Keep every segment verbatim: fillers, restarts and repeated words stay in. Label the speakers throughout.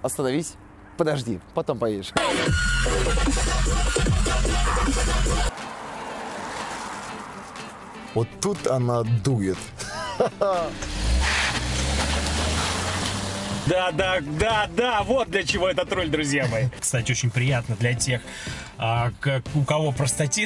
Speaker 1: Остановись, подожди, потом поедешь. Вот тут она дует.
Speaker 2: Да, да, да, да, вот для чего этот роль, друзья мои. Кстати, очень приятно для тех, а, как, у кого простатит.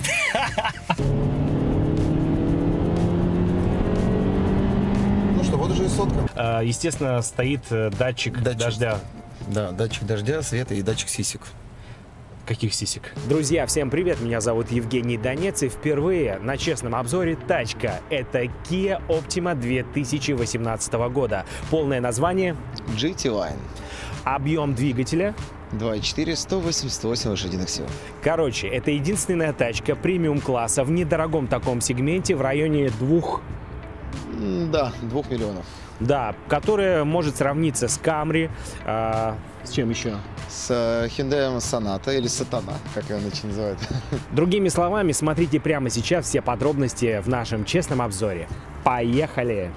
Speaker 1: Ну что, вот уже и сотка.
Speaker 2: А, естественно, стоит датчик,
Speaker 1: Датчик.
Speaker 2: дождя.
Speaker 1: Да, датчик дождя, света и датчик сисек.
Speaker 2: Каких сисек?
Speaker 3: Друзья, всем привет, меня зовут Евгений Донец, и впервые на честном обзоре тачка. Это Kia Optima две тысячи восемнадцатого года. Полное название
Speaker 1: джи ти Line.
Speaker 3: Объем двигателя.
Speaker 1: два и четыре, сто восемьдесят восемь лошадиных сил.
Speaker 3: Короче, это единственная тачка премиум-класса в недорогом таком сегменте в районе двух...
Speaker 1: Да, двух миллионов.
Speaker 3: Да, которая может сравниться с Camry. А, с чем еще?
Speaker 1: С Hyundai Sonata или Сатана, как ее нынче называют.
Speaker 3: Другими словами, смотрите прямо сейчас все подробности в нашем честном обзоре. Поехали!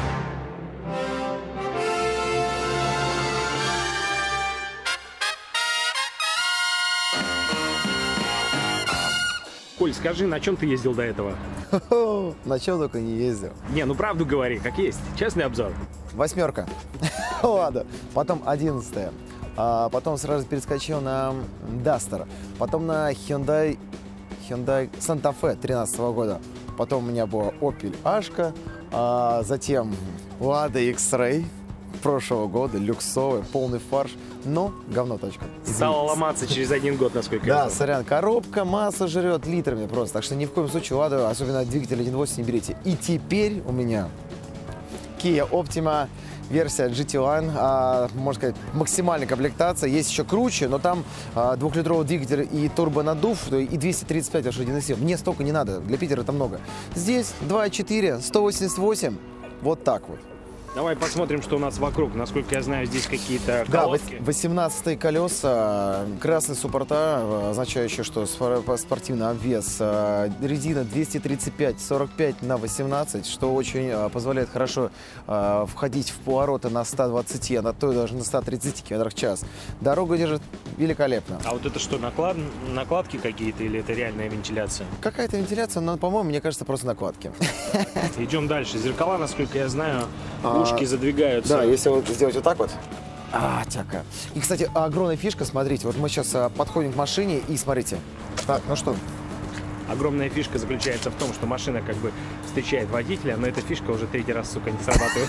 Speaker 3: Коль, скажи, на чем ты ездил до этого?
Speaker 1: На чем только не ездил.
Speaker 3: Не, ну правду говори, как есть. Честный обзор.
Speaker 1: Восьмерка. Ладно. Потом одиннадцатая. А потом сразу перескочил на Duster. Потом на Hyundai, Hyundai Santa Fe тринадцатого года. Потом у меня была Opel Ashka. А затем Lada X-Ray прошлого года. Люксовый, полный фарш. Но говно тачка.
Speaker 3: Стала ломаться через один год, насколько я
Speaker 1: Да,
Speaker 3: знаю.
Speaker 1: сорян, коробка, масса жрет литрами просто. Так что ни в коем случае Ладу, особенно двигатель один и восемь, не берите. И теперь у меня Kia Optima версия джи ти Line, а, можно сказать, максимальная комплектация. Есть еще круче, но там а, двухлитровый двигатель и турбонаддув, и двести тридцать пять лошадиных сил. Мне столько не надо, для Питера это много. Здесь два и четыре, сто восемьдесят восемь, вот так вот.
Speaker 3: Давай посмотрим, что у нас вокруг. Насколько я знаю, здесь какие-то
Speaker 1: Да,
Speaker 3: колодки.
Speaker 1: восемнадцатые колеса, красный суппорта, означающий, что спортивный обвес, резина двести тридцать пять сорок пять на восемнадцать, что очень позволяет хорошо входить в повороты на ста двадцати, а на то и даже на ста тридцати км в час. Дорогу держит великолепно.
Speaker 3: А вот это что, наклад... накладки какие-то или это реальная вентиляция?
Speaker 1: Какая-то вентиляция, но, по-моему, мне кажется, просто накладки.
Speaker 3: Идем дальше. Зеркала, насколько я знаю, ушки задвигаются.
Speaker 1: Да, если вот сделать вот так вот. А, тяка. И, кстати, огромная фишка, смотрите, вот мы сейчас а, подходим к машине и смотрите. Так, ну что?
Speaker 3: Огромная фишка заключается в том, что машина как бы встречает водителя, но эта фишка уже третий раз, сука, не срабатывает.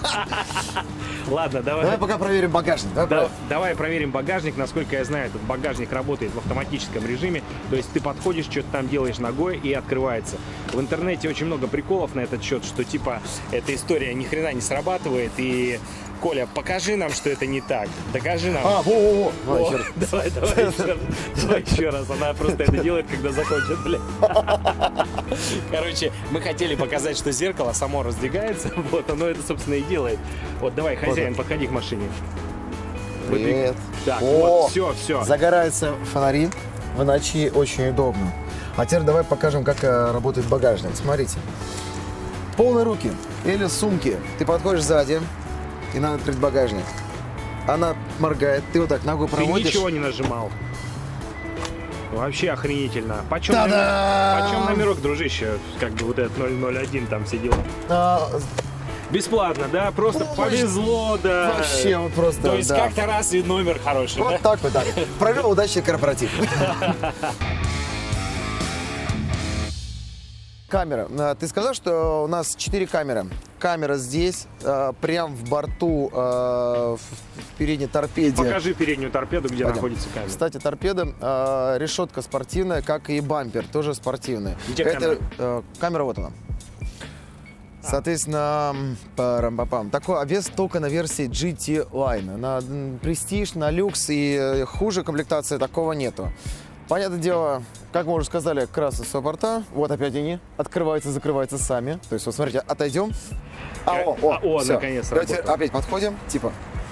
Speaker 3: Ладно, давай.
Speaker 1: Давай пока проверим багажник. Давай,
Speaker 3: Да, давай проверим багажник. Насколько я знаю, этот багажник работает в автоматическом режиме. То есть ты подходишь, что-то там делаешь ногой и открывается. В интернете очень много приколов на этот счет, что типа эта история ни хрена не срабатывает. И, Коля, покажи нам, что это не так. Докажи нам.
Speaker 1: А, во-во-во. Давай
Speaker 3: О,
Speaker 1: еще раз.
Speaker 3: Давай, давай еще раз. Давай еще раз. Она просто это делает, когда закончит, блядь. Короче, мы хотели показать, что зеркало само раздвигается. Вот, оно это, собственно, и делает. Вот, давай, хозяин,
Speaker 1: Вот.
Speaker 3: подходи к машине.
Speaker 1: Привет.
Speaker 3: Так,
Speaker 1: О,
Speaker 3: вот, все, все.
Speaker 1: Загораются фонари. В ночи очень удобно. А теперь давай покажем, как э, работает багажник. Смотрите. Полные руки или сумки. Ты подходишь сзади, и надо открыть багажник. Она моргает, ты вот так ногу
Speaker 3: Ты
Speaker 1: проводишь.
Speaker 3: ничего не нажимал. Вообще охренительно. Почем,
Speaker 1: Та-дам!
Speaker 3: номер... Почем номерок, дружище? Как бы вот этот ноль ноль один там сидел.
Speaker 1: А,
Speaker 3: Бесплатно, да? Просто
Speaker 1: Ой,
Speaker 3: повезло, да.
Speaker 1: вообще вот просто,
Speaker 3: То есть
Speaker 1: да.
Speaker 3: как-то раз и номер хороший,
Speaker 1: Вот
Speaker 3: да?
Speaker 1: так вот так. Провел удачный корпоратив. Камера. А, Ты сказал, что у нас четыре камеры. Камера здесь, а, прям в борту, а, в в передней торпеде.
Speaker 3: Покажи переднюю торпеду, где
Speaker 1: Пойдем.
Speaker 3: находится камера.
Speaker 1: Кстати, торпеда, а, решетка спортивная, как и бампер, тоже спортивная.
Speaker 3: Где
Speaker 1: Это,
Speaker 3: камера?
Speaker 1: а, камера вот она. Соответственно, парам-папам. Такой обвес только на версии джи ти Line. На м, престиж, на люкс и э, хуже комплектации такого нету. Понятное дело, как мы уже сказали, красные суппорта. Вот опять они открываются, закрываются сами. То есть, вот смотрите, отойдем. А, о, о,
Speaker 3: А, о,
Speaker 1: всё.
Speaker 3: наконец
Speaker 1: Давайте
Speaker 3: работает.
Speaker 1: опять подходим, типа.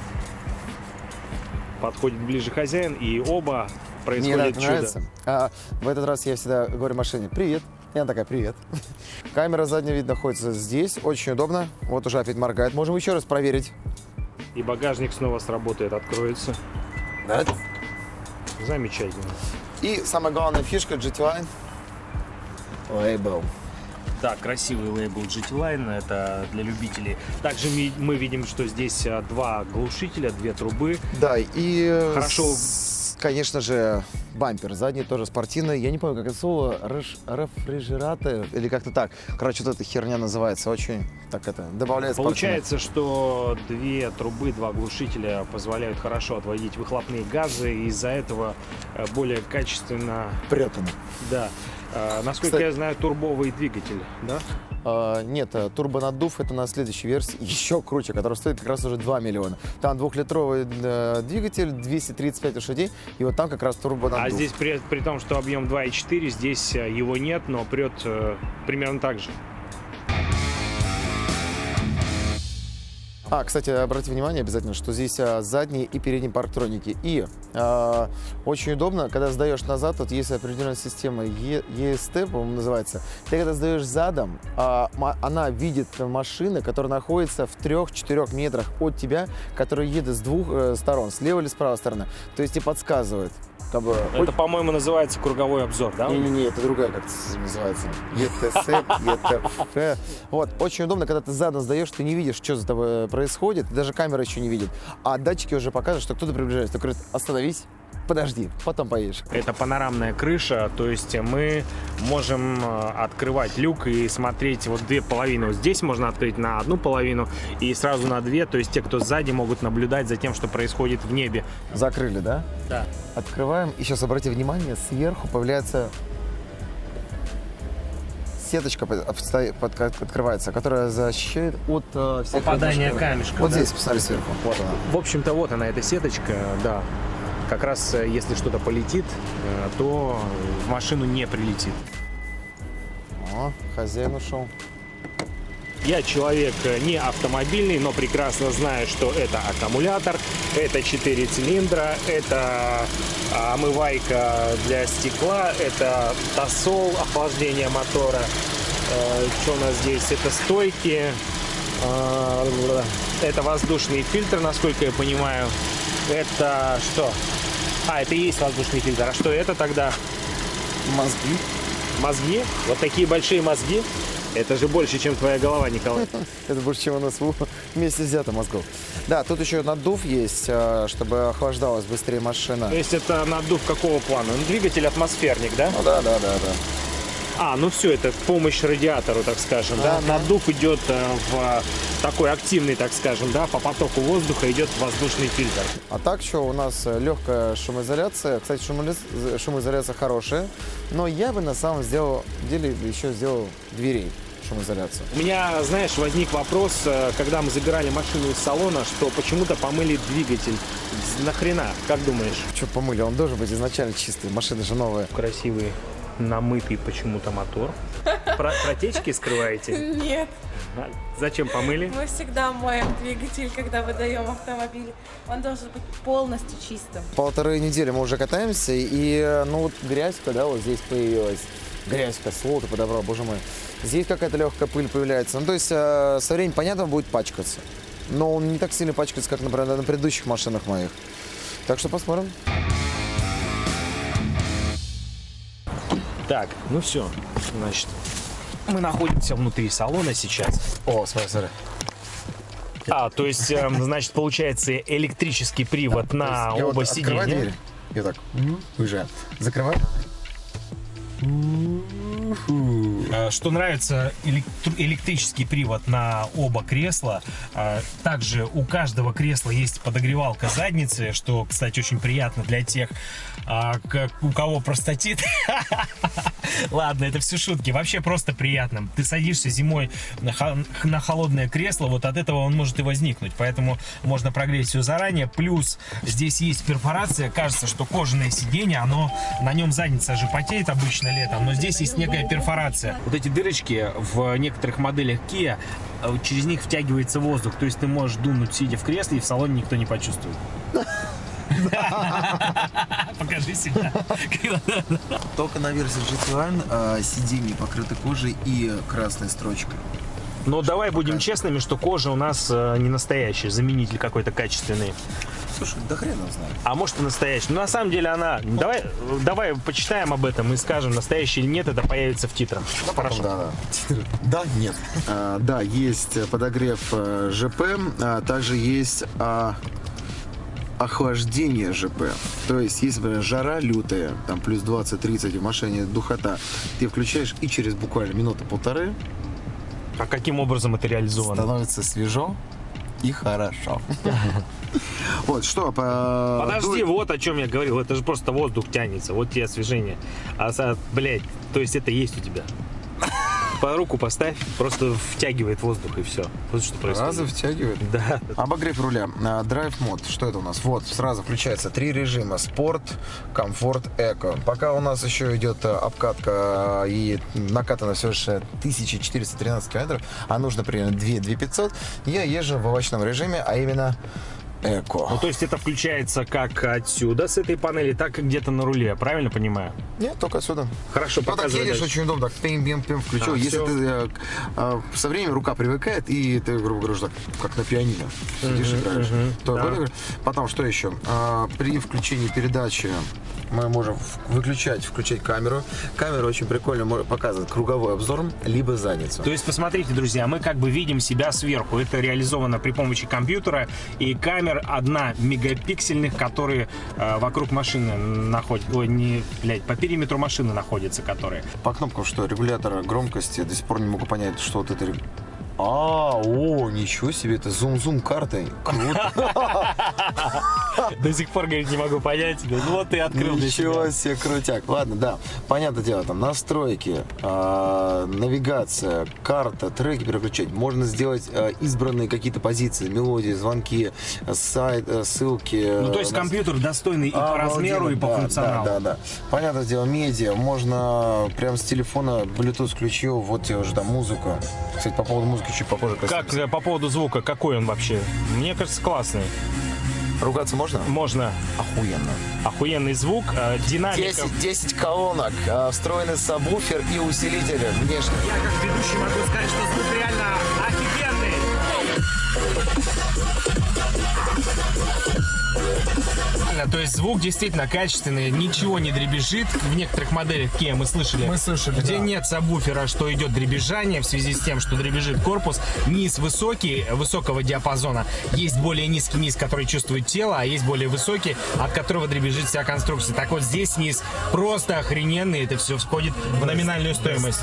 Speaker 3: Подходит ближе хозяин, и оба
Speaker 1: Мне
Speaker 3: происходит
Speaker 1: нравится.
Speaker 3: чудо.
Speaker 1: нравится. А, в этот раз я всегда говорю машине: привет. И она такая: привет. Камера заднего вида находится здесь, очень удобно. Вот уже опять моргает. Можем еще раз проверить.
Speaker 3: И багажник снова сработает, откроется.
Speaker 1: Да?
Speaker 3: Замечательно.
Speaker 1: И самая главная фишка джи ти Line лейбл.
Speaker 3: Да, красивый лейбл джи ти Line, это для любителей. Также мы, мы видим, что здесь два глушителя, две трубы.
Speaker 1: Да, и,
Speaker 3: Хорошо.
Speaker 1: С, конечно же, бампер задний тоже спортивный. Я не помню, как это слово, реш, рефрижератор или как-то так. Короче, вот эта херня называется. Очень так это добавляет спортивность.
Speaker 3: Получается, что две трубы, два глушителя позволяют хорошо отводить выхлопные газы, и из-за этого более качественно...
Speaker 1: Прет он.
Speaker 3: Да. А, насколько
Speaker 1: Кстати,
Speaker 3: я знаю, турбовый двигатель, да?
Speaker 1: А, нет, турбонаддув это на следующей версии, еще круче, которая стоит как раз уже два миллиона. Там двухлитровый э, двигатель, двести тридцать пять лошадей, и вот там как раз турбонаддув.
Speaker 3: А здесь при, при том, что объем два и четыре, здесь его нет, но прет э, примерно так же.
Speaker 1: А, кстати, обратите внимание обязательно, что здесь а, задние и передние парктроники. И а, очень удобно, когда сдаешь назад, вот есть определенная система и эс ти, по-моему, называется. Ты когда сдаешь задом, а, она видит машины, которые находятся в трех-четырех метрах от тебя, которые едут с двух э, сторон, слева или с правой стороны. То есть и подсказывает. Как бы,
Speaker 3: это, по-моему, называется круговой обзор, да?
Speaker 1: Не-не-не, это другая как-то называется. и ти эс, и ти эф. Вот, очень удобно, когда ты задом сдаешь, ты не видишь, что за тобой происходит, даже камера еще не видит. А датчики уже показывают, что кто-то приближается. Ты говоришь, остановись, подожди, потом поедешь.
Speaker 3: Это панорамная крыша, то есть мы можем открывать люк и смотреть вот две половины. Вот здесь можно открыть на одну половину и сразу на две, то есть те, кто сзади, могут наблюдать за тем, что происходит в небе.
Speaker 1: Закрыли, да?
Speaker 3: Да.
Speaker 1: Открываем, и сейчас обратите внимание, сверху появляется сеточка, открывается, которая защищает от э, всех
Speaker 3: попадания камешка.
Speaker 1: Вот
Speaker 3: да?
Speaker 1: здесь, посмотри сверху, вот она.
Speaker 3: В общем-то, вот она, эта сеточка, да. Как раз, если что-то полетит, то в машину не прилетит.
Speaker 1: О, хозяин ушел.
Speaker 3: Я человек не автомобильный, но прекрасно знаю, что это аккумулятор, это четыре цилиндра, это омывайка для стекла, это тосол, охлаждение мотора. Что у нас здесь? Это стойки, это воздушный фильтр, насколько я понимаю. Это что? А, это и есть воздушный фильтр. А что это тогда?
Speaker 1: Мозги.
Speaker 3: Мозги? Вот такие большие мозги? Это же больше, чем твоя голова, Николай.
Speaker 1: Это больше, чем у нас вместе взято мозгов. Да, тут еще наддув есть, чтобы охлаждалась быстрее машина.
Speaker 3: То есть это наддув какого плана? Ну, двигатель атмосферник, да?
Speaker 1: Ну да, да, да, да.
Speaker 3: А, ну все, это помощь радиатору, так скажем, да?
Speaker 1: Ага.
Speaker 3: Наддув идет в такой активный, так скажем, да? По потоку воздуха идет воздушный фильтр.
Speaker 1: А так что у нас легкая шумоизоляция. Кстати, шумоизоляция хорошая, но я бы на самом сделал, деле еще сделал дверей шумоизоляцию.
Speaker 3: У меня, знаешь, возник вопрос, когда мы забирали машину из салона, что почему-то помыли двигатель. Нахрена, как думаешь?
Speaker 1: Что помыли? Он должен быть изначально чистый, машина же новая.
Speaker 3: Красивый, намытый почему-то мотор. Про протечки скрываете?
Speaker 4: Нет.
Speaker 3: А зачем помыли?
Speaker 4: Мы всегда моем двигатель, когда выдаем автомобиль. Он должен быть полностью чистым.
Speaker 1: Полторы недели мы уже катаемся, и ну вот грязька, да, вот здесь появилась. Грязька, слово-то подобрал, боже мой. Здесь какая-то легкая пыль появляется. Ну, то есть э, со временем, понятно, будет пачкаться. Но он не так сильно пачкается, как, например, на предыдущих машинах моих. Так что посмотрим.
Speaker 3: Так, ну все, значит, мы находимся внутри салона сейчас.
Speaker 1: О, смотри, смотри.
Speaker 3: А, то есть, э, значит, получается электрический привод на
Speaker 1: Я
Speaker 3: оба
Speaker 1: вот открываю
Speaker 3: сиденья.
Speaker 1: дверь, я так, уезжаю. Закрываю.
Speaker 2: Что нравится, электр- электрический привод на оба кресла. Также у каждого кресла есть подогревалка задницы, что, кстати, очень приятно для тех, у кого простатит. Ладно, это все шутки. Вообще просто приятно. Ты садишься зимой на холодное кресло, вот от этого он может и возникнуть. Поэтому можно прогреть все заранее. Плюс здесь есть перфорация. Кажется, что кожаное сиденье, оно на нем задница же потеет обычно летом, но здесь есть некая перфорация. Вот эти дырочки в некоторых моделях Kia, через них втягивается воздух. То есть ты можешь дунуть, сидя в кресле, и в салоне никто не почувствует. Покажи себя.
Speaker 1: Только на версии джи ти Line сиденье покрыты кожей и красной строчкой.
Speaker 2: Но давай будем честными, что кожа у нас э, не настоящая, заменитель какой-то качественный.
Speaker 1: Слушай, да хрен его знает.
Speaker 2: А может и настоящая. Но на самом деле она... Давай, давай почитаем об этом и скажем, настоящий или нет, это появится в титрах.
Speaker 1: Да, потом, да, да. Да, нет. А, да, есть подогрев а, ЖП, а также есть а, охлаждение ЖП. То есть, если, например, жара лютая, там плюс двадцать-тридцать в машине, духота, ты включаешь и через буквально минуты полторы
Speaker 2: А каким образом это реализовано?
Speaker 1: становится свежо и хорошо. Вот, что, по...
Speaker 2: Подожди, вот о чем я говорил. Это же просто воздух тянется. Вот тебе освежение. А, блядь, то есть это есть у тебя. По руку поставь, просто втягивает воздух и все. Вот что происходит.
Speaker 1: Сразу втягивает?
Speaker 2: Да.
Speaker 1: Обогрев руля. Драйв мод. Что это у нас? Вот, сразу включается три режима. Спорт, комфорт, эко. Пока у нас еще идет обкатка и накатано все же тысяча четыреста тринадцать километров, а нужно примерно две тысячи пятьсот, я езжу в овощном режиме, а именно эко.
Speaker 2: Ну, то есть это включается как отсюда, с этой панели, так и где-то на руле, я правильно понимаю?
Speaker 1: Нет, только отсюда.
Speaker 2: Хорошо,
Speaker 1: ну, так
Speaker 2: показывай
Speaker 1: едешь
Speaker 2: дальше.
Speaker 1: очень удобно, так пим-пим-пим включил.
Speaker 2: А,
Speaker 1: Если
Speaker 2: все.
Speaker 1: ты э, э, со временем рука привыкает, и ты, грубо говоря, так, как на пианино сидишь,
Speaker 2: Мгм,
Speaker 1: играешь.
Speaker 2: мгм,
Speaker 1: То,
Speaker 2: да.
Speaker 1: вот, потом, что еще? А, при включении передачи мы можем выключать, включать камеру. Камера очень прикольно может показывать круговой обзор, либо задницу.
Speaker 2: То есть, посмотрите, друзья, мы как бы видим себя сверху. Это реализовано при помощи компьютера и камер одна мегапиксельных, которые э, вокруг машины находятся. Ой, не, блядь, по периметру машины находятся, которые.
Speaker 1: По кнопкам что? Регулятора громкости. До сих пор не могу понять, что вот это... А, о, ничего себе, это зум-зум картой. Круто.
Speaker 2: До сих пор, говорит, не могу понять. Ну вот ты открыл для себя.
Speaker 1: Ничего себе, крутяк. Ладно, да, понятное дело, там настройки, э, навигация, карта, треки переключать. Можно сделать э, избранные какие-то позиции, мелодии, звонки, сайт, э, ссылки.
Speaker 2: Ну, то есть
Speaker 1: э,
Speaker 2: компьютер достойный и по размеру, и по
Speaker 1: да,
Speaker 2: функционалу.
Speaker 1: Да, да, да. Понятное дело, медиа. Можно прям с телефона Bluetooth включил, вот тебе уже там музыка. Кстати, по поводу музыки чуть попозже.
Speaker 2: Как э, по поводу звука, какой он вообще? Мне кажется, классный.
Speaker 1: Ругаться можно?
Speaker 2: Можно.
Speaker 1: Охуенно.
Speaker 2: Охуенный звук, э, динамика.
Speaker 1: десять, десять колонок, э, встроенный сабвуфер и усилители внешне.
Speaker 2: Я как ведущий могу сказать, что звук реально офигенный. То есть звук действительно качественный, ничего не дребезжит. В некоторых моделях Kia мы слышали,
Speaker 1: Мы слышали,
Speaker 2: где
Speaker 1: да.
Speaker 2: нет сабвуфера, что идет дребезжание в связи с тем, что дребезжит корпус. Низ высокий, высокого диапазона. Есть более низкий низ, который чувствует тело, а есть более высокий, от которого дребезжит вся конструкция. Так вот здесь низ просто охрененный, это все входит в номинальную стоимость.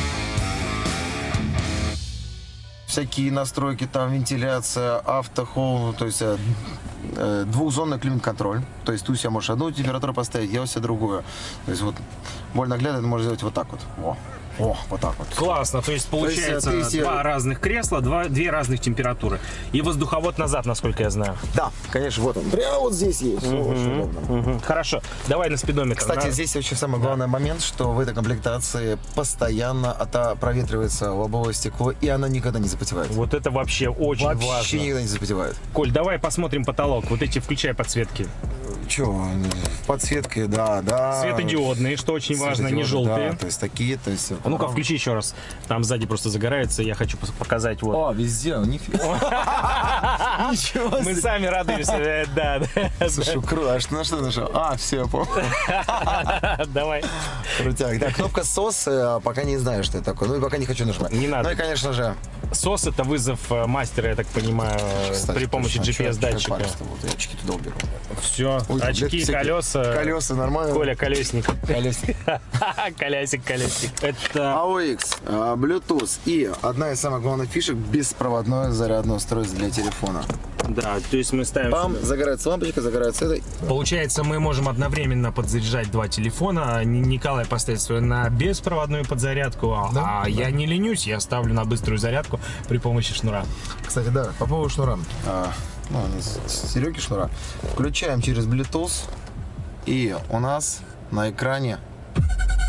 Speaker 1: Всякие настройки, там вентиляция, автохолл, то есть э, э, двухзонный климат-контроль. То есть ты у себя можешь одну температуру поставить, я у себя другую. То есть вот более наглядно ты можешь сделать вот так вот. О, о, вот так вот.
Speaker 2: Классно, то есть получается
Speaker 1: То есть, ты себе-
Speaker 2: два разных кресла, два, две разных температуры. И воздуховод назад, насколько я знаю.
Speaker 1: Да, конечно, вот он. Прямо вот здесь есть. Всё очень удобно.
Speaker 2: Мгм. Хорошо, давай на спидометр.
Speaker 1: Кстати,
Speaker 2: На-
Speaker 1: здесь очень самый главный момент, что в этой комплектации постоянно ото- проветривается лобовое стекло, и оно никогда не запотевает.
Speaker 2: Вот это вообще очень
Speaker 1: Вообще
Speaker 2: важно.
Speaker 1: никогда не запотевает.
Speaker 2: Коль, давай посмотрим потолок. Вот эти включай подсветки.
Speaker 1: Че, подсветки, да, да.
Speaker 2: Светодиодные, что очень важно, не
Speaker 1: Светодиоды,
Speaker 2: желтые.
Speaker 1: Да, то есть такие, то есть...
Speaker 2: А ну-ка, включи еще раз. Там сзади просто загорается, я хочу пос- показать. Вот.
Speaker 1: О, везде, у них... Ничего
Speaker 2: Мы
Speaker 1: себе.
Speaker 2: сами радуемся. э, Да, да.
Speaker 1: Слушай, круто, а что, на что нажал? А, все, я понял.
Speaker 2: Давай.
Speaker 1: Крутяк. Да, кнопка сос, э, пока не знаю, что это такое. Ну и пока не хочу нажимать.
Speaker 2: Не надо.
Speaker 1: Ну и, конечно же...
Speaker 2: сос — это вызов э, мастера, я так понимаю,
Speaker 1: кстати,
Speaker 2: при помощи
Speaker 1: точно,
Speaker 2: джи пи эс
Speaker 1: чё я
Speaker 2: датчика.
Speaker 1: парюсь-то? Вот я очки туда уберу.
Speaker 2: Все,
Speaker 1: Ой,
Speaker 2: очки,
Speaker 1: таблетки всякие.
Speaker 2: колеса.
Speaker 1: Колеса нормально.
Speaker 2: Коля, колесник.
Speaker 1: Колесник.
Speaker 2: Колясик, колесник. Это...
Speaker 1: эй о икс, а, Bluetooth и одна из самых главных фишек — беспроводное зарядное устройство для телефона.
Speaker 2: Да, то есть мы ставим...
Speaker 1: Пам, загорается лампочка, загорается это.
Speaker 2: Получается, мы можем одновременно подзаряжать два телефона. Н- Николай поставит свой на беспроводную подзарядку, а-
Speaker 1: Да,
Speaker 2: а
Speaker 1: да.
Speaker 2: я не ленюсь, я ставлю на быструю зарядку при помощи шнура.
Speaker 1: Кстати, да, по поводу шнура. А, ну, не с- с- Сереги шнура. Включаем через Bluetooth, и у нас на экране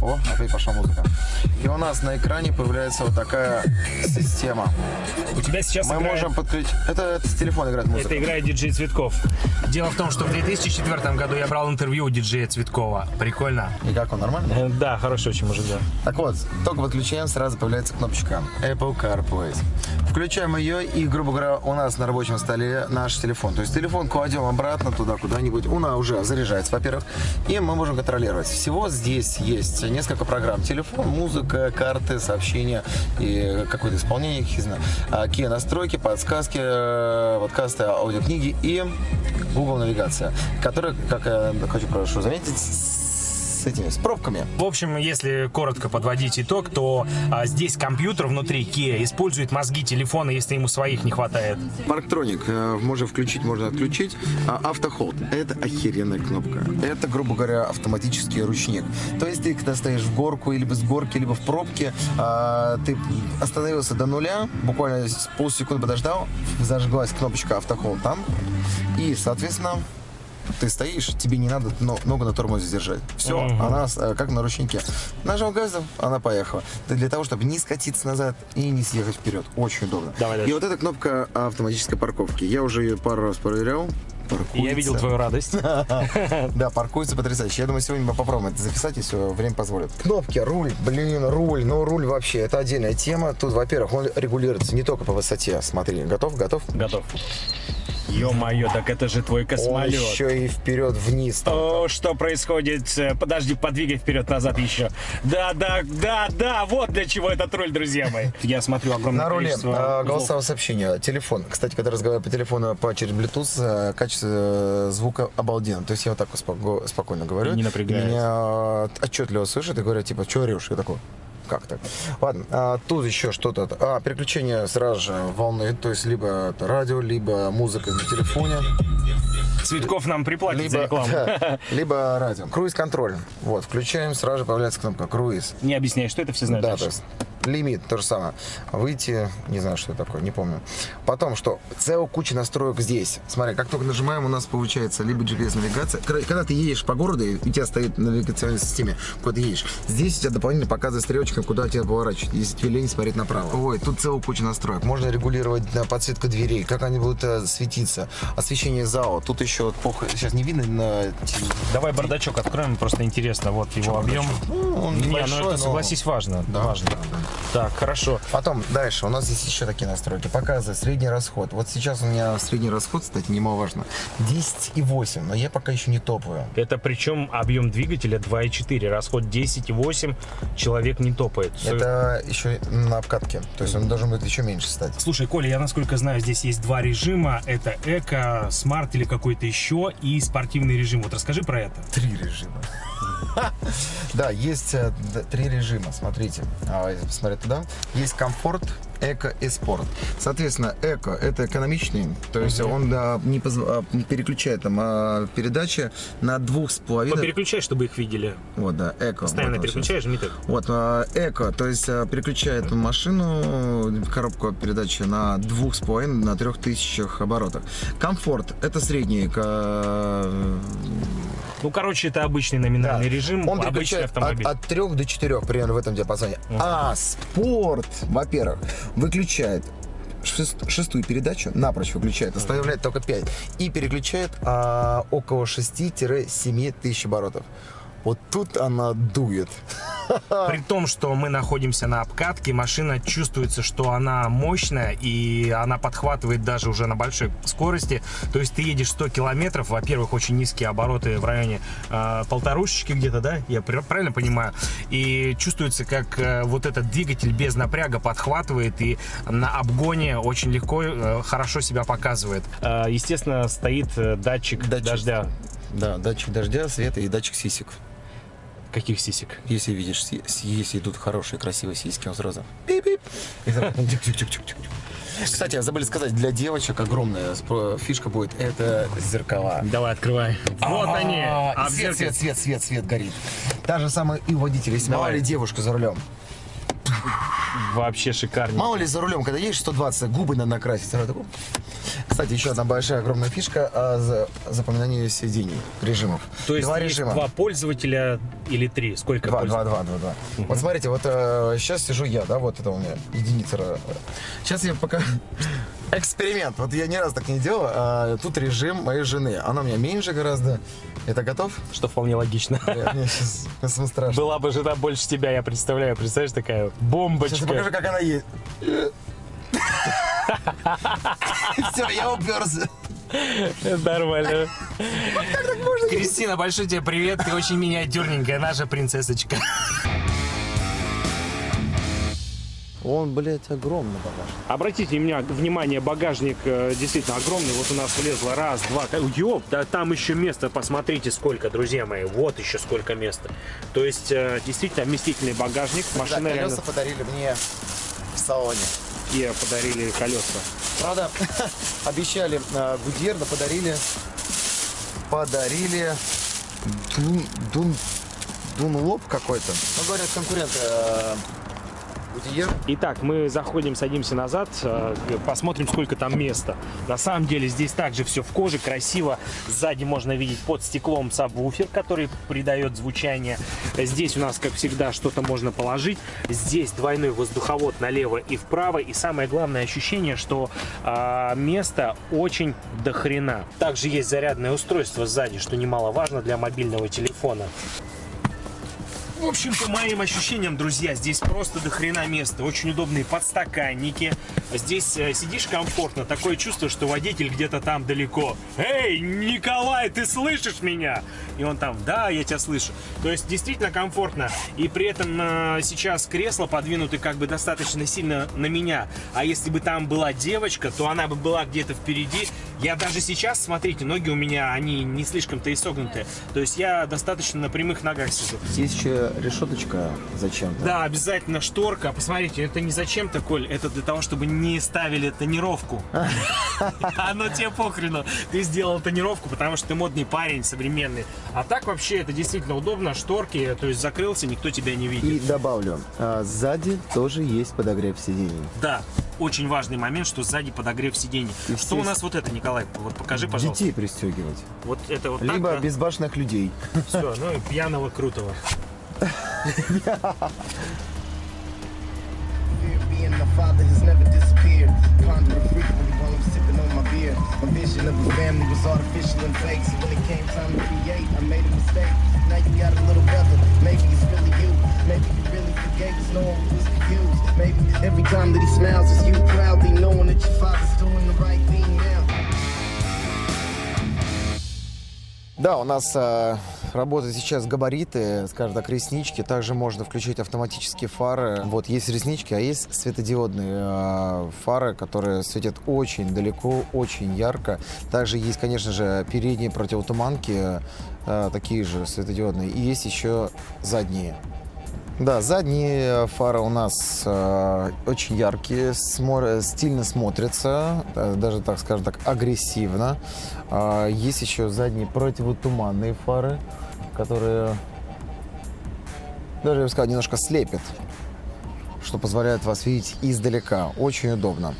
Speaker 1: О, опять пошла музыка. И у нас на экране появляется вот такая система.
Speaker 2: У тебя сейчас
Speaker 1: Мы
Speaker 2: играет...
Speaker 1: можем подключить... Это, это с телефона играет музыка.
Speaker 2: Это играет диджей Цветков. Дело в том, что в две тысячи четвёртом году я брал интервью у диджея Цветкова. Прикольно?
Speaker 1: И как он, нормально?
Speaker 2: Да, хороший очень мужик, да.
Speaker 1: Так вот, только подключаем, сразу появляется кнопочка Apple CarPlay. Включаем ее, и, грубо говоря, у нас на рабочем столе наш телефон. То есть телефон кладем обратно туда, куда-нибудь. Он уже заряжается, во-первых, и мы можем контролировать. Всего здесь есть несколько программ. Телефон, музыка, карты, сообщения и какое-то исполнение, какие настройки, подсказки, подкасты, аудиокниги и Google навигация, которая, как я хочу прошу заметить, с этими, с пробками.
Speaker 2: В общем, если коротко подводить итог, то а, здесь компьютер внутри Kia использует мозги телефона, если ему своих не хватает.
Speaker 1: Парктроник э, можно включить, можно отключить. А автохолд — это охеренная кнопка. Это, грубо говоря, автоматический ручник. То есть ты, когда стоишь в горку, либо с горки, либо в пробке, э, ты остановился до нуля, буквально полсекунды подождал, зажглась кнопочка автохолд там, и, соответственно, ты стоишь, тебе не надо ногу на тормозе держать. Все, uh-huh. она как на ручнике. Нажал газом, она поехала. Это для того, чтобы не скатиться назад и не съехать вперед. Очень удобно.
Speaker 2: Давай,
Speaker 1: и вот эта кнопка автоматической парковки. Я уже ее пару раз проверял. Паркуется.
Speaker 2: Я видел твою радость.
Speaker 1: Да, паркуется потрясающе. Я думаю, сегодня мы попробуем это записать, если время позволит. Кнопки, руль, блин, руль. Ну, руль вообще, это отдельная тема. Тут, во-первых, он регулируется не только по высоте. Смотри, готов, готов?
Speaker 2: Готов. Ё-моё, так это же твой космолет.
Speaker 1: Он еще и вперед-вниз.
Speaker 2: О, что происходит? Подожди, подвигай вперед-назад еще. Да, да, да, да, вот для чего этот руль, друзья мои. Я смотрю огромное
Speaker 1: на руле
Speaker 2: количество...
Speaker 1: голосового сообщения. Телефон. Кстати, когда разговариваю по телефону по через Bluetooth, качество звука обалденно. То есть я вот так споко- спокойно говорю.
Speaker 2: И не напрягается.
Speaker 1: Меня отчетливо слышат и говорят, типа, что орешь? Я такой... Как так? Ладно, а, тут еще что-то. А, переключение сразу же волны, то есть либо это радио, либо музыка на телефоне.
Speaker 2: Цветков нам приплатит
Speaker 1: либо,
Speaker 2: за рекламу.
Speaker 1: Да, либо радио. Круиз-контроль. Вот, включаем, сразу же появляется кнопка круиз.
Speaker 2: Не объясняй, что это, все знают.
Speaker 1: Да, то есть лимит, то же самое. Выйти, не знаю, что это такое, не помню. Потом что? Целая куча настроек здесь. Смотри, как только нажимаем, у нас получается либо джи пи эс-навигация. Когда ты едешь по городу, и у тебя стоит навигационная система, куда ты едешь. Здесь у тебя дополнительно показывает стрелочка, куда тебя поворачивать, если тебе лень смотреть направо. Ой, тут целая куча настроек. Можно регулировать подсветку дверей, как они будут э, светиться. Освещение зала. Тут еще плохо, сейчас не видно на...
Speaker 2: Давай бардачок откроем, просто интересно. Вот его
Speaker 1: Чё,
Speaker 2: объем.
Speaker 1: Ну, он
Speaker 2: Не,
Speaker 1: небольшой,
Speaker 2: ну это,
Speaker 1: но...
Speaker 2: согласись, важно.
Speaker 1: Да,
Speaker 2: важно.
Speaker 1: да, да.
Speaker 2: Так, хорошо.
Speaker 1: Потом дальше у нас здесь еще такие настройки. Показывает средний расход. Вот сейчас у меня средний расход, кстати, немаловажно, десять и восемь, но я пока еще не топаю.
Speaker 2: Это причем объем двигателя два и четыре, расход десять и восемь, человек не топает.
Speaker 1: Это еще на обкатке, то есть он должен быть еще меньше стать.
Speaker 2: Слушай, Коля, я насколько знаю, здесь есть два режима. Это эко, смарт или какой-то еще и спортивный режим. Вот расскажи про это.
Speaker 1: Три режима. Да, есть э, д- три режима, смотрите, а, если посмотреть туда, есть комфорт, эко и спорт. Соответственно, эко — это экономичный, то есть он да, не, позв... а, не переключает там а, передачи на двух с половиной.
Speaker 2: Переключай, чтобы их видели.
Speaker 1: Вот, да, эко.
Speaker 2: Постоянно
Speaker 1: вот,
Speaker 2: переключаешь, Дмитрий?
Speaker 1: Вот, а, эко, то есть а, переключает машину, коробку передачи на двух с половиной, на трех тысячах оборотах. Комфорт — это средний эко.
Speaker 2: Ну, короче, это обычный номинальный
Speaker 1: Да.
Speaker 2: режим,
Speaker 1: Он
Speaker 2: обычный
Speaker 1: переключает
Speaker 2: автомобиль.
Speaker 1: От, от трех до четырех, примерно в этом диапазоне. Uh-huh. А спорт, во-первых, выключает шест, шестую передачу, напрочь выключает, оставляет только пять. И переключает а, около шести-семи тысяч оборотов. Вот тут она дует.
Speaker 2: При том, что мы находимся на обкатке, машина чувствуется, что она мощная, и она подхватывает даже уже на большой скорости. То есть ты едешь сто километров, во-первых, очень низкие обороты в районе э, полторушечки где-то, да? Я правильно понимаю? И чувствуется, как э, вот этот двигатель без напряга подхватывает, и на обгоне очень легко, э, хорошо себя показывает. Э, естественно, стоит э, датчик,
Speaker 1: Датчик.
Speaker 2: дождя.
Speaker 1: Да, датчик дождя, света и датчик сисек.
Speaker 2: Каких сисек?
Speaker 1: Если видишь, если идут хорошие, красивые сиськи, он сразу пип-пип. И сразу тюк-тюк-тюк-тюк. Кстати, забыли сказать, для девочек огромная фишка будет — это зеркала.
Speaker 2: Давай, открывай. Вот они.
Speaker 1: А, свет, свет, свет, свет, свет горит. Та же самая и у водителя. Если мало ли девушка за рулем.
Speaker 3: Вообще шикарнее.
Speaker 1: Мало ли за рулем, когда едешь сто двадцать, губы надо накрасить. Кстати, еще одна большая огромная фишка а, за запоминание сидений, режимов.
Speaker 3: То есть
Speaker 1: два
Speaker 3: есть
Speaker 1: режима.
Speaker 3: два пользователя или три? Сколько
Speaker 1: Два,
Speaker 3: пользователей?
Speaker 1: два, два, два, два. Вот смотрите, вот э, сейчас сижу я, да, вот это у меня единица. Сейчас я пока эксперимент. Вот я ни разу так не делал. А, тут режим моей жены. Она у меня меньше гораздо. Это готов?
Speaker 3: Что вполне логично.
Speaker 1: Я- Мне сейчас мне страшно.
Speaker 3: Была бы жена больше тебя, я представляю. Представляешь, такая бомбочка.
Speaker 1: Сейчас я покажу, как она едет. Все, я уперся.
Speaker 3: Нормально. Кристина, большой тебе привет. Ты очень миниатюрненькая, наша принцессочка.
Speaker 1: Он, блядь, огромный багаж.
Speaker 3: Обратите меня, внимание, багажник э, действительно огромный. Вот у нас влезло раз, два. Ёп, да там еще места, посмотрите сколько, друзья мои. Вот еще сколько места. То есть э, действительно вместительный багажник. Машина
Speaker 1: Да,
Speaker 3: реально...
Speaker 1: колеса подарили мне в салоне.
Speaker 3: И подарили колеса.
Speaker 1: Правда, обещали э, Гудьер, да подарили, подарили Дун, Дун, Дунлоп какой-то. Ну, говорят, конкуренты э, Гудьер.
Speaker 3: Итак, мы заходим, садимся назад, э, посмотрим, сколько там места. На самом деле здесь также все в коже, красиво. Сзади можно видеть под стеклом сабвуфер, который придает звучание. Здесь у нас, как всегда, что-то можно положить. Здесь двойной воздуховод налево и вправо. И самое главное ощущение, что э, места очень дохрена. Также есть зарядное устройство сзади, что немаловажно для мобильного телефона. В общем, по моим ощущениям, друзья, здесь просто до хрена места. Очень удобные подстаканники. Здесь э, сидишь комфортно. Такое чувство, что водитель где-то там далеко. Эй, Николай, ты слышишь меня? И он там, да, я тебя слышу. То есть действительно комфортно. И при этом э, сейчас кресла подвинуты как бы достаточно сильно на меня. А если бы там была девочка, то она бы была где-то впереди. Я даже сейчас, смотрите, ноги у меня, они не слишком-то и согнутые. То есть я достаточно на прямых ногах сижу.
Speaker 1: Есть еще решеточка зачем-то.
Speaker 3: Да, обязательно шторка. Посмотрите, это не зачем-то, Коль, это для того, чтобы не ставили тонировку. Оно тебе похрену. Ты сделал тонировку, потому что ты модный парень, современный. А так вообще это действительно удобно. Шторки, то есть закрылся, никто тебя не
Speaker 1: И
Speaker 3: видит.
Speaker 1: добавлю, а, сзади тоже есть подогрев сидений.
Speaker 3: Да, очень важный момент, что сзади подогрев сидений.
Speaker 1: И
Speaker 3: Что у
Speaker 1: здесь-
Speaker 3: нас вот это, Николай? Вот покажи, пожалуйста.
Speaker 1: Детей пристегивать.
Speaker 3: Вот это вот
Speaker 1: Либо
Speaker 3: так, да?
Speaker 1: безбашенных людей.
Speaker 3: Все, ну и пьяного крутого.
Speaker 5: Being the father has never disappeared. Pondering frequently while I'm sipping on my beer. My vision of a family was artificial and fake. So when it came time to create, I made a mistake. Now you got a little brother. Maybe it's really you. Maybe you really forgave us, no one was confused. Maybe every time that he smiles, it's you proudly knowing that your father's doing the right thing now.
Speaker 1: Да, у нас э, работают сейчас габариты, скажем так, реснички. Также можно включить автоматические фары. Вот есть реснички, а есть светодиодные э, фары, которые светят очень далеко, очень ярко. Также есть, конечно же, передние противотуманки, э, такие же светодиодные. И есть еще задние. Да, задние фары у нас э, очень яркие, смо- стильно смотрятся, э, даже, так скажем так, агрессивно. Э, есть еще задние противотуманные фары, которые, даже, я бы сказал, немножко слепят, что позволяет вас видеть издалека. Очень удобно.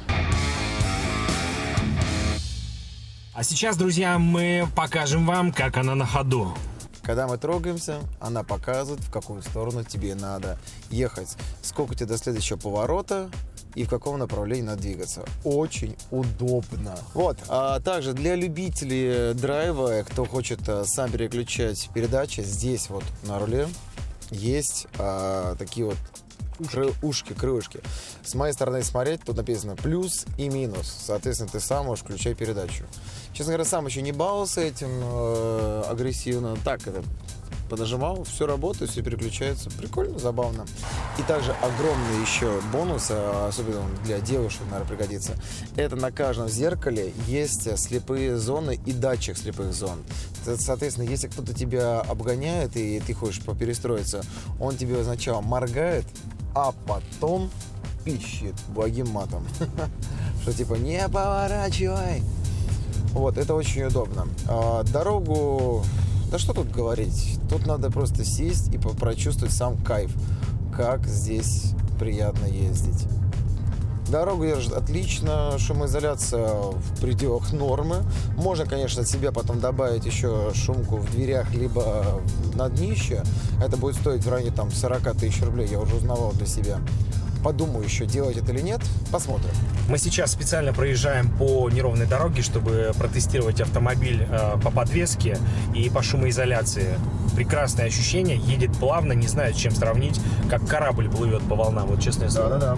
Speaker 2: А сейчас, друзья, мы покажем вам, как она на ходу.
Speaker 1: Когда мы трогаемся, она показывает, в какую сторону тебе надо ехать, сколько тебе до следующего поворота и в каком направлении надо двигаться. Очень удобно. Вот. А также для любителей драйва, кто хочет а, сам переключать передачи, здесь вот на руле есть а, такие вот кры- ушки, крылышки. С моей стороны смотреть, тут написано плюс и минус. Соответственно, ты сам можешь включать передачу. Честно говоря, сам еще не баловался этим э, агрессивно. Так, это понажимал, все работает, все переключается. Прикольно, забавно. И также огромный еще бонус, а, особенно для девушек, наверное, пригодится. Это на каждом зеркале есть слепые зоны и датчик слепых зон. Соответственно, если кто-то тебя обгоняет и ты хочешь поперестроиться, он тебе сначала моргает, а потом пищит благим матом. Что типа не поворачивай. Вот, это очень удобно. А, дорогу, да что тут говорить, тут надо просто сесть и прочувствовать сам кайф, как здесь приятно ездить. Дорогу держит отлично, шумоизоляция в пределах нормы. Можно, конечно, себе потом добавить еще шумку в дверях, либо на днище. Это будет стоить в районе там, сорок тысяч рублей, я уже узнавал для себя. Подумаю еще, делать это или нет, посмотрим.
Speaker 2: Мы сейчас специально проезжаем по неровной дороге, чтобы протестировать автомобиль э, по подвеске и по шумоизоляции. Прекрасное ощущение, едет плавно, не знаю, с чем сравнить, как корабль плывет по волнам, вот честное слово.
Speaker 1: Да-да-да.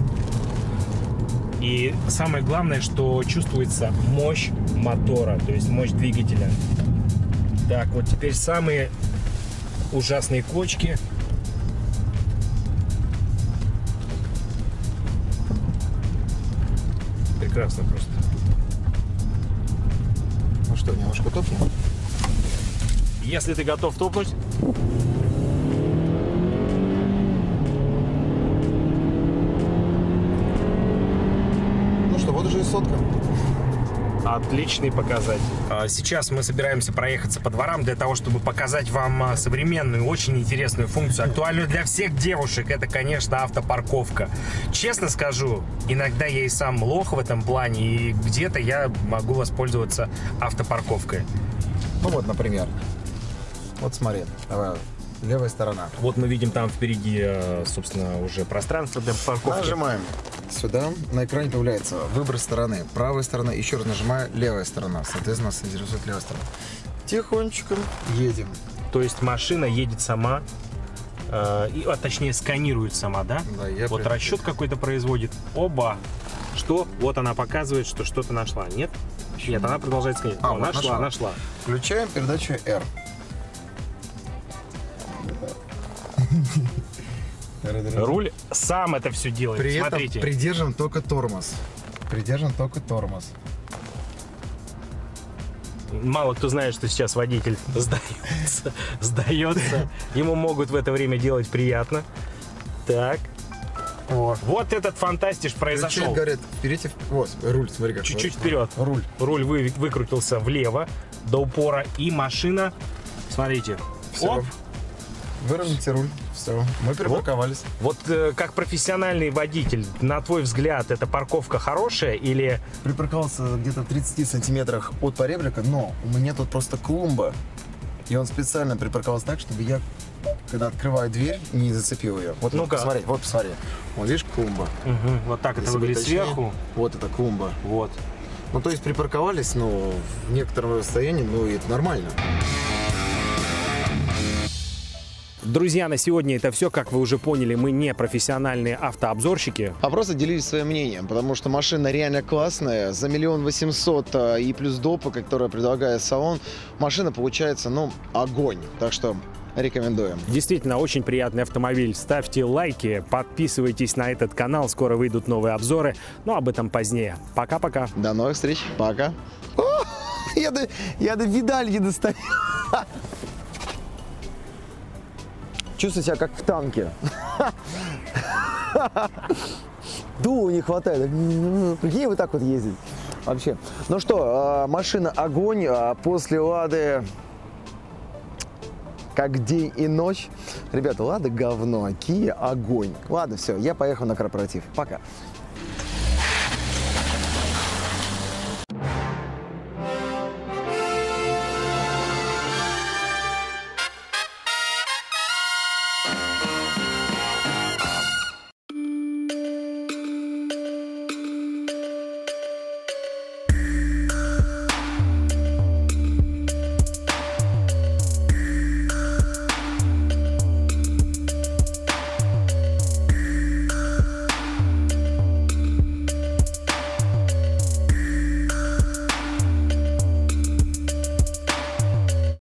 Speaker 2: И самое главное, что чувствуется мощь мотора, то есть мощь двигателя. Так, вот теперь самые ужасные кочки. Прекрасно просто.
Speaker 1: Ну что, немножко топнем?
Speaker 2: Если ты готов топнуть,
Speaker 1: Ну что, вот уже и сотка.
Speaker 2: отличный показатель. Сейчас мы собираемся проехаться по дворам для того, чтобы показать вам современную, очень интересную функцию, актуальную для всех девушек. Это, конечно, автопарковка. Честно скажу, иногда я и сам лох в этом плане, и где-то я могу воспользоваться автопарковкой.
Speaker 1: Ну вот, например. Вот смотри, давай, левая сторона.
Speaker 2: Вот мы видим там впереди, собственно, уже пространство для парковки.
Speaker 1: Нажимаем сюда, на экране появляется выбор стороны. Правая сторона, еще раз нажимаю, левая сторона. Соответственно, нас интересует левая сторона. Тихонечко едем.
Speaker 2: То есть машина едет сама, э, и, а, точнее сканирует сама, да?
Speaker 1: Да, я
Speaker 2: вот
Speaker 1: прям...
Speaker 2: расчет какой-то производит. Оба! Что? Вот она показывает, что что-то нашла. Нет? Нет, она продолжает сканировать.
Speaker 1: А,
Speaker 2: О,
Speaker 1: вот
Speaker 2: нашла,
Speaker 1: нашла.
Speaker 2: нашла.
Speaker 1: Включаем передачу R.
Speaker 2: Руль сам это все делает.
Speaker 1: При
Speaker 2: Смотрите.
Speaker 1: этом придержим только тормоз. Придержим только тормоз.
Speaker 2: Мало кто знает, что сейчас водитель сдается. Сдается. Ему могут в это время делать приятно. Так.
Speaker 1: О.
Speaker 2: Вот этот фантастиш произошел.
Speaker 1: Говорят, вперед, вот, руль, смотри как.
Speaker 2: Чуть-чуть
Speaker 1: вот.
Speaker 2: вперед.
Speaker 1: Руль.
Speaker 2: Руль вы, выкрутился влево до упора. И машина, смотрите.
Speaker 1: Все.
Speaker 2: Оп.
Speaker 1: Выровняйте руль. Все. Мы припарковались.
Speaker 2: Вот э, как профессиональный водитель, на твой взгляд, эта парковка хорошая или...
Speaker 1: Припарковался где-то в тридцати сантиметрах от поребрика, но у меня тут просто клумба. И он специально припарковался так, чтобы я, когда открываю дверь, не зацепил ее. Вот,
Speaker 2: Ну-ка.
Speaker 1: посмотри, вот посмотри. Вот видишь, клумба.
Speaker 2: Угу, вот так это
Speaker 1: Если
Speaker 2: выглядит
Speaker 1: быть точнее,
Speaker 2: сверху.
Speaker 1: Вот это клумба.
Speaker 2: Вот.
Speaker 1: Ну, то есть припарковались, ну, в некотором расстоянии, ну, и это нормально.
Speaker 2: Друзья, на сегодня это все. Как вы уже поняли, мы не профессиональные автообзорщики.
Speaker 1: А просто делились своим мнением, потому что машина реально классная. За миллион восемьсот и плюс допа, которая предлагает салон, машина получается, ну, огонь. Так что рекомендуем.
Speaker 2: Действительно, очень приятный автомобиль. Ставьте лайки, подписывайтесь на этот канал. Скоро выйдут новые обзоры, но об этом позднее. Пока-пока.
Speaker 1: До новых встреч. Пока. О, я, до, я до педали не достаю. Чувствую себя как в танке. Дула не хватает. Прикинь, вот так вот ездить. Вообще. Ну что, машина огонь. После Лады как день и ночь. Ребята, Лада говно, Kia огонь. Ладно, все, я поехал на корпоратив. Пока.